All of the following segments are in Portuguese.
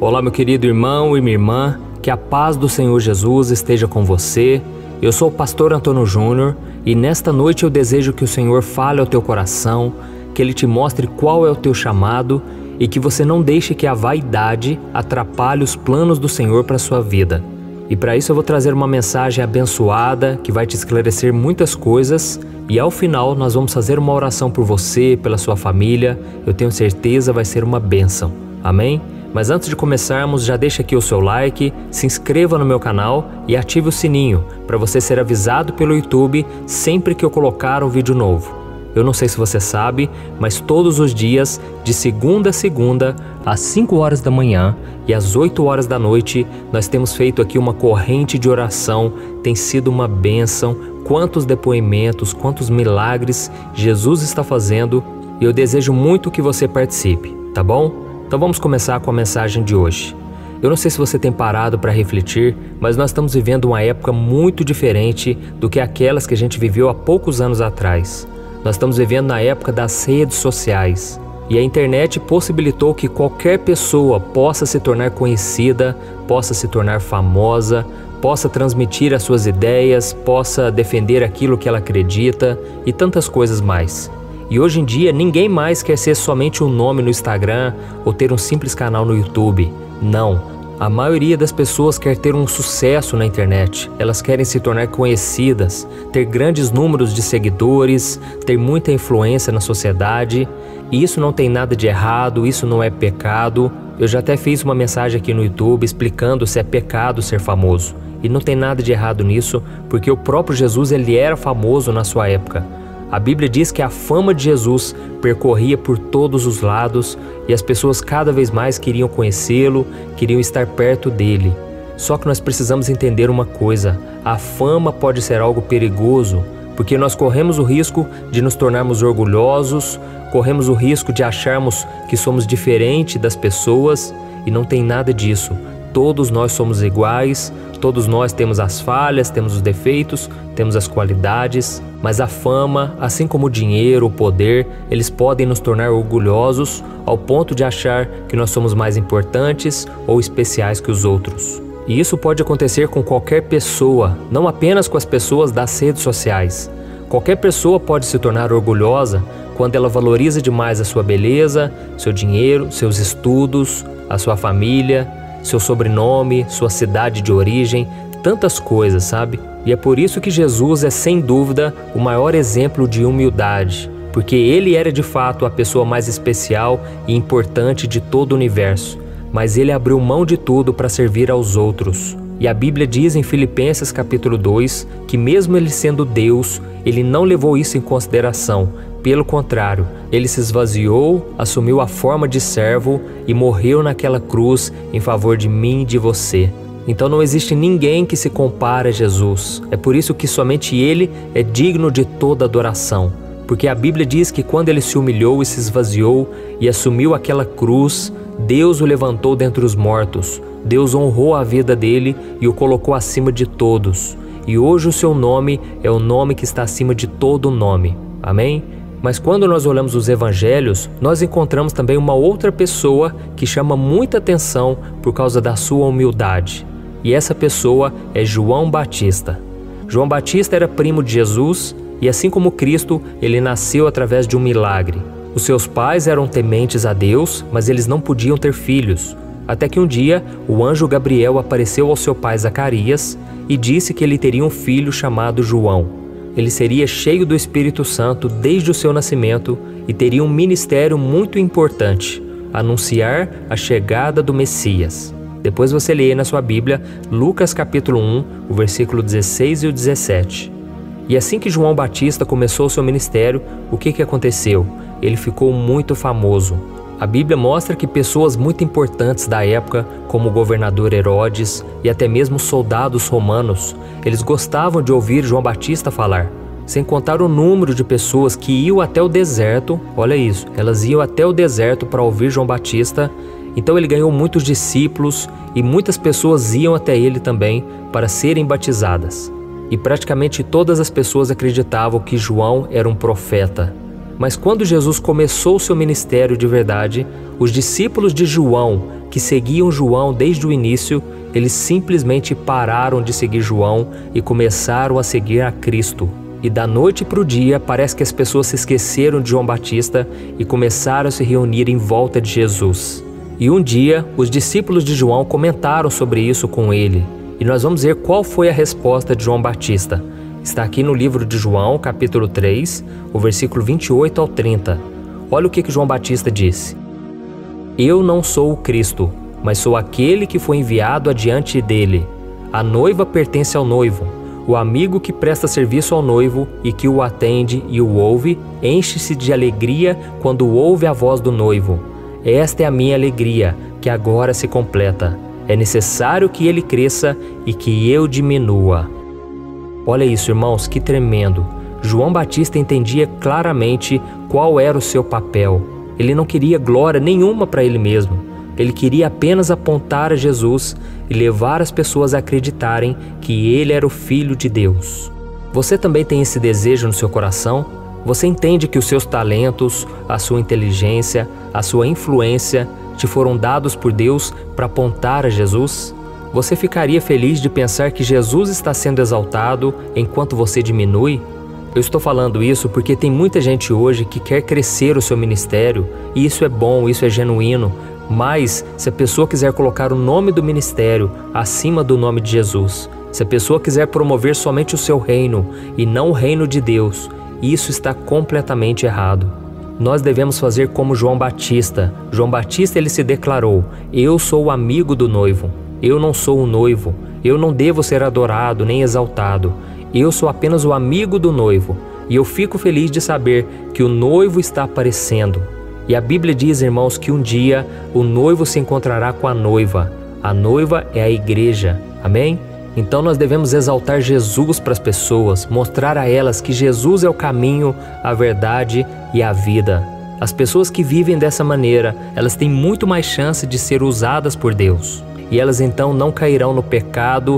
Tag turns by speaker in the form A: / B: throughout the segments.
A: Olá, meu querido irmão e minha irmã, que a paz do Senhor Jesus esteja com você. Eu sou o pastor Antônio Júnior e nesta noite eu desejo que o Senhor fale ao teu coração, que Ele te mostre qual é o teu chamado e que você não deixe que a vaidade atrapalhe os planos do Senhor para a sua vida. E para isso eu vou trazer uma mensagem abençoada que vai te esclarecer muitas coisas e ao final nós vamos fazer uma oração por você, pela sua família. Eu tenho certeza vai ser uma bênção. Amém? Mas antes de começarmos, já deixa aqui o seu like, se inscreva no meu canal e ative o sininho para você ser avisado pelo YouTube sempre que eu colocar um vídeo novo. Eu não sei se você sabe, mas todos os dias, de segunda a segunda, às 5 horas da manhã e às 8 horas da noite, nós temos feito aqui uma corrente de oração. Tem sido uma bênção. Quantos depoimentos, quantos milagres Jesus está fazendo e eu desejo muito que você participe, tá bom? Então vamos começar com a mensagem de hoje. Eu não sei se você tem parado para refletir, mas nós estamos vivendo uma época muito diferente do que aquelas que a gente viveu há poucos anos atrás. Nós estamos vivendo na época das redes sociais e a internet possibilitou que qualquer pessoa possa se tornar conhecida, possa se tornar famosa, possa transmitir as suas ideias, possa defender aquilo que ela acredita e tantas coisas mais. E hoje em dia ninguém mais quer ser somente um nome no Instagram ou ter um simples canal no YouTube. Não. A maioria das pessoas quer ter um sucesso na internet. Elas querem se tornar conhecidas, ter grandes números de seguidores, ter muita influência na sociedade. E isso não tem nada de errado, isso não é pecado. Eu já até fiz uma mensagem aqui no YouTube explicando se é pecado ser famoso. E não tem nada de errado nisso, porque o próprio Jesus ele era famoso na sua época. A Bíblia diz que a fama de Jesus percorria por todos os lados e as pessoas cada vez mais queriam conhecê-lo, queriam estar perto dele. Só que nós precisamos entender uma coisa: a fama pode ser algo perigoso, porque nós corremos o risco de nos tornarmos orgulhosos, corremos o risco de acharmos que somos diferentes das pessoas e não tem nada disso. Todos nós somos iguais, todos nós temos as falhas, temos os defeitos, temos as qualidades, mas a fama, assim como o dinheiro, o poder, eles podem nos tornar orgulhosos ao ponto de achar que nós somos mais importantes ou especiais que os outros. E isso pode acontecer com qualquer pessoa, não apenas com as pessoas das redes sociais. Qualquer pessoa pode se tornar orgulhosa quando ela valoriza demais a sua beleza, seu dinheiro, seus estudos, a sua família, seu sobrenome, sua cidade de origem, tantas coisas, sabe? E é por isso que Jesus é sem dúvida o maior exemplo de humildade, porque ele era de fato a pessoa mais especial e importante de todo o universo, mas ele abriu mão de tudo para servir aos outros. E a Bíblia diz em Filipenses capítulo 2 que mesmo ele sendo Deus, ele não levou isso em consideração. Pelo contrário, ele se esvaziou, assumiu a forma de servo e morreu naquela cruz em favor de mim e de você. Então não existe ninguém que se compare a Jesus. É por isso que somente ele é digno de toda adoração. Porque a Bíblia diz que quando ele se humilhou e se esvaziou e assumiu aquela cruz, Deus o levantou dentre os mortos. Deus honrou a vida dele e o colocou acima de todos. E hoje o seu nome é o nome que está acima de todo nome. Amém? Mas quando nós olhamos os evangelhos, nós encontramos também uma outra pessoa que chama muita atenção por causa da sua humildade. E essa pessoa é João Batista. João Batista era primo de Jesus e assim como Cristo, ele nasceu através de um milagre. Os seus pais eram tementes a Deus, mas eles não podiam ter filhos. Até que um dia, o anjo Gabriel apareceu ao seu pai Zacarias e disse que ele teria um filho chamado João. Ele seria cheio do Espírito Santo desde o seu nascimento e teria um ministério muito importante: anunciar a chegada do Messias. Depois você lê na sua Bíblia Lucas capítulo 1, o versículo 16 e o 17. E assim que João Batista começou seu ministério, o que aconteceu? Ele ficou muito famoso. A Bíblia mostra que pessoas muito importantes da época, como o governador Herodes e até mesmo soldados romanos, eles gostavam de ouvir João Batista falar. Sem contar o número de pessoas que iam até o deserto, olha isso, elas iam até o deserto para ouvir João Batista. Então ele ganhou muitos discípulos e muitas pessoas iam até ele também para serem batizadas. E praticamente todas as pessoas acreditavam que João era um profeta. Mas quando Jesus começou seu ministério de verdade, os discípulos de João que seguiam João desde o início, eles simplesmente pararam de seguir João e começaram a seguir a Cristo. E da noite para o dia, parece que as pessoas se esqueceram de João Batista e começaram a se reunir em volta de Jesus. E um dia, os discípulos de João comentaram sobre isso com ele. E nós vamos ver qual foi a resposta de João Batista. Está aqui no livro de João, capítulo 3, o versículo 28 ao 30. Olha o que João Batista disse. Eu não sou o Cristo, mas sou aquele que foi enviado adiante dele. A noiva pertence ao noivo. O amigo que presta serviço ao noivo e que o atende e o ouve, enche-se de alegria quando ouve a voz do noivo. Esta é a minha alegria, que agora se completa. É necessário que ele cresça e que eu diminua. Olha isso, irmãos, que tremendo. João Batista entendia claramente qual era o seu papel. Ele não queria glória nenhuma para ele mesmo. Ele queria apenas apontar a Jesus e levar as pessoas a acreditarem que ele era o Filho de Deus. Você também tem esse desejo no seu coração? Você entende que os seus talentos, a sua inteligência, a sua influência te foram dados por Deus para apontar a Jesus? Você ficaria feliz de pensar que Jesus está sendo exaltado enquanto você diminui? Eu estou falando isso porque tem muita gente hoje que quer crescer o seu ministério, e isso é bom, isso é genuíno, mas se a pessoa quiser colocar o nome do ministério acima do nome de Jesus, se a pessoa quiser promover somente o seu reino e não o reino de Deus, isso está completamente errado. Nós devemos fazer como João Batista. João Batista, ele se declarou: eu sou o amigo do noivo, eu não sou o noivo, eu não devo ser adorado nem exaltado, eu sou apenas o amigo do noivo, e eu fico feliz de saber que o noivo está aparecendo. E a Bíblia diz, irmãos, que um dia o noivo se encontrará com a noiva. A noiva é a igreja, amém? Então nós devemos exaltar Jesus para as pessoas, mostrar a elas que Jesus é o caminho, a verdade e a vida. As pessoas que vivem dessa maneira, elas têm muito mais chance de ser usadas por Deus. E elas então não cairão no pecado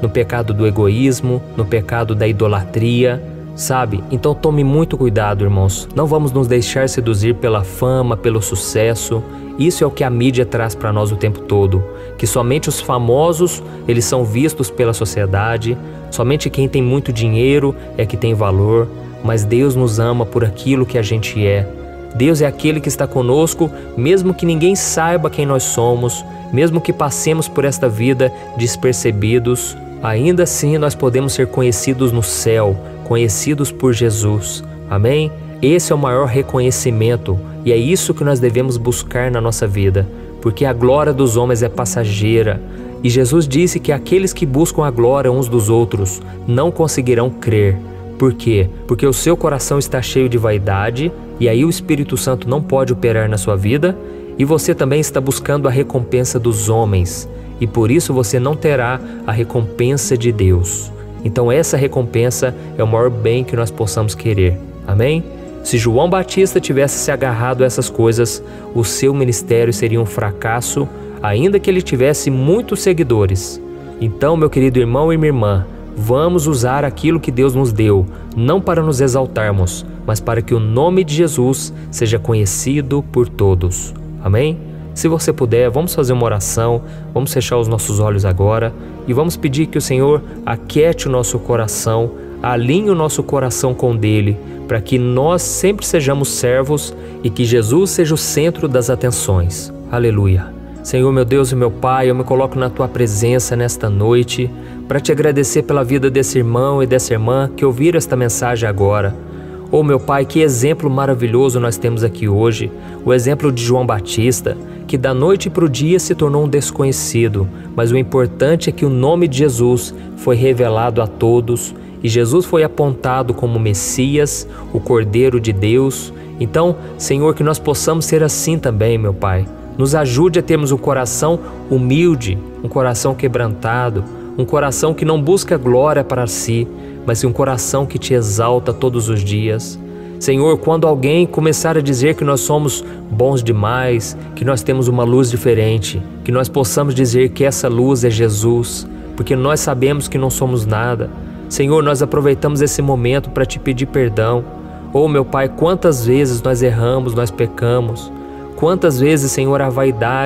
A: do egoísmo, no pecado da idolatria, sabe? Então tome muito cuidado, irmãos. Não vamos nos deixar seduzir pela fama, pelo sucesso. Isso é o que a mídia traz para nós o tempo todo. Que somente os famosos, eles são vistos pela sociedade. Somente quem tem muito dinheiro é que tem valor. Mas Deus nos ama por aquilo que a gente é. Deus é aquele que está conosco, mesmo que ninguém saiba quem nós somos, mesmo que passemos por esta vida despercebidos, ainda assim nós podemos ser conhecidos no céu, conhecidos por Jesus. Amém? Esse é o maior reconhecimento e é isso que nós devemos buscar na nossa vida, porque a glória dos homens é passageira. E Jesus disse que aqueles que buscam a glória uns dos outros não conseguirão crer. Por quê? Porque o seu coração está cheio de vaidade e aí o Espírito Santo não pode operar na sua vida, e você também está buscando a recompensa dos homens e por isso você não terá a recompensa de Deus. Então essa recompensa é o maior bem que nós possamos querer. Amém? Se João Batista tivesse se agarrado a essas coisas, o seu ministério seria um fracasso, ainda que ele tivesse muitos seguidores. Então, meu querido irmão e minha irmã, vamos usar aquilo que Deus nos deu, não para nos exaltarmos, mas para que o nome de Jesus seja conhecido por todos. Amém? Se você puder, vamos fazer uma oração, vamos fechar os nossos olhos agora e vamos pedir que o Senhor aquiete o nosso coração, alinhe o nosso coração com o dele, para que nós sempre sejamos servos e que Jesus seja o centro das atenções. Aleluia. Senhor, meu Deus e meu Pai, eu me coloco na Tua presença nesta noite para Te agradecer pela vida desse irmão e dessa irmã que ouviram esta mensagem agora. Oh, meu Pai, que exemplo maravilhoso nós temos aqui hoje, o exemplo de João Batista, que da noite para o dia se tornou um desconhecido, mas o importante é que o nome de Jesus foi revelado a todos e Jesus foi apontado como Messias, o Cordeiro de Deus. Então, Senhor, que nós possamos ser assim também, meu Pai. Nos ajude a termos um coração humilde, um coração quebrantado, um coração que não busca glória para si, mas um coração que Te exalta todos os dias. Senhor, quando alguém começar a dizer que nós somos bons demais, que nós temos uma luz diferente, que nós possamos dizer que essa luz é Jesus, porque nós sabemos que não somos nada. Senhor, nós aproveitamos esse momento para Te pedir perdão. Oh, meu Pai, quantas vezes nós erramos, nós pecamos. Quantas vezes, Senhor, a vaidade,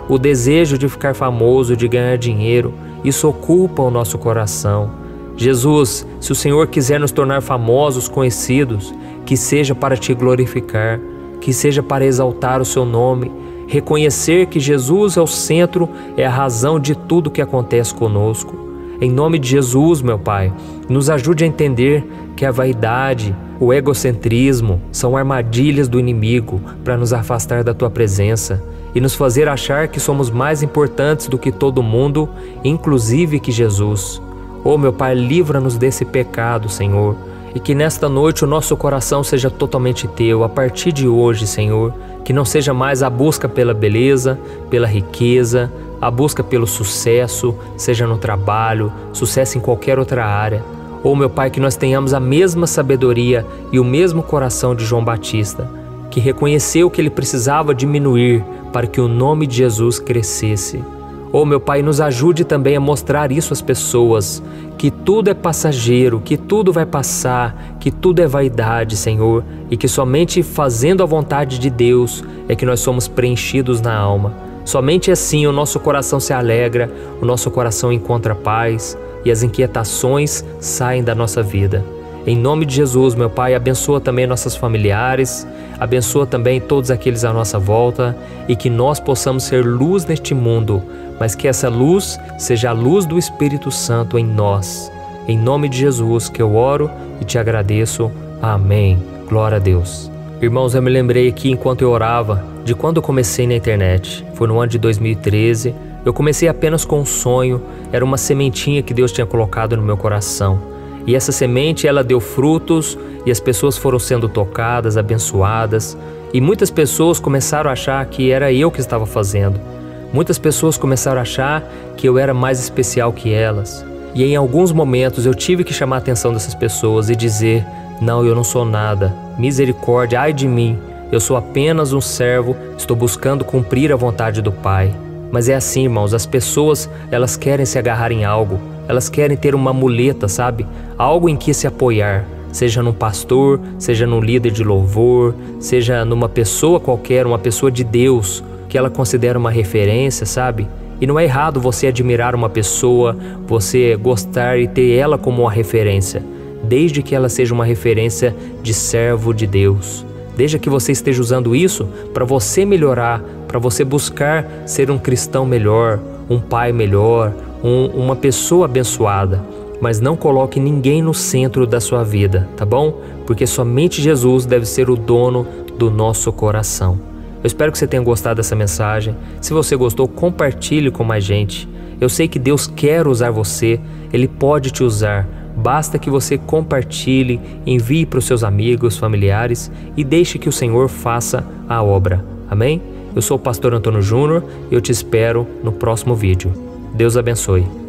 A: o desejo de ficar famoso, de ganhar dinheiro, isso ocupa o nosso coração. Jesus, se o Senhor quiser nos tornar famosos, conhecidos, que seja para te glorificar, que seja para exaltar o seu nome, reconhecer que Jesus é o centro, é a razão de tudo que acontece conosco. Em nome de Jesus, meu Pai, nos ajude a entender que a vaidade, o egocentrismo são armadilhas do inimigo para nos afastar da Tua presença e nos fazer achar que somos mais importantes do que todo mundo, inclusive que Jesus. Oh, meu Pai, livra-nos desse pecado, Senhor, e que nesta noite o nosso coração seja totalmente Teu, a partir de hoje, Senhor, que não seja mais a busca pela beleza, pela riqueza, a busca pelo sucesso, seja no trabalho, sucesso em qualquer outra área. Oh, meu Pai, que nós tenhamos a mesma sabedoria e o mesmo coração de João Batista, que reconheceu que ele precisava diminuir para que o nome de Jesus crescesse. Oh, meu Pai, nos ajude também a mostrar isso às pessoas, que tudo é passageiro, que tudo vai passar, que tudo é vaidade, Senhor, e que somente fazendo a vontade de Deus é que nós somos preenchidos na alma. Somente assim o nosso coração se alegra, o nosso coração encontra paz e as inquietações saem da nossa vida. Em nome de Jesus, meu Pai, abençoa também nossos familiares, abençoa também todos aqueles à nossa volta e que nós possamos ser luz neste mundo, mas que essa luz seja a luz do Espírito Santo em nós. Em nome de Jesus que eu oro e te agradeço. Amém. Glória a Deus. Irmãos, eu me lembrei aqui enquanto eu orava de quando eu comecei na internet. Foi no ano de 2013. Eu comecei apenas com um sonho, era uma sementinha que Deus tinha colocado no meu coração. E essa semente, ela deu frutos e as pessoas foram sendo tocadas, abençoadas. E muitas pessoas começaram a achar que era eu que estava fazendo. Muitas pessoas começaram a achar que eu era mais especial que elas. E em alguns momentos eu tive que chamar a atenção dessas pessoas e dizer: não, eu não sou nada, misericórdia, ai de mim, eu sou apenas um servo, estou buscando cumprir a vontade do Pai. Mas é assim, irmãos, as pessoas, elas querem se agarrar em algo, elas querem ter uma muleta, sabe? Algo em que se apoiar, seja num pastor, seja num líder de louvor, seja numa pessoa qualquer, uma pessoa de Deus, que ela considera uma referência, sabe? E não é errado você admirar uma pessoa, você gostar e ter ela como uma referência, desde que ela seja uma referência de servo de Deus. Desde que você esteja usando isso para você melhorar, para você buscar ser um cristão melhor, um pai melhor, uma pessoa abençoada. Mas não coloque ninguém no centro da sua vida, tá bom? Porque somente Jesus deve ser o dono do nosso coração. Eu espero que você tenha gostado dessa mensagem. Se você gostou, compartilhe com mais gente. Eu sei que Deus quer usar você, Ele pode te usar. Basta que você compartilhe, envie para os seus amigos, familiares e deixe que o Senhor faça a obra. Amém? Eu sou o pastor Antônio Júnior e eu te espero no próximo vídeo. Deus abençoe.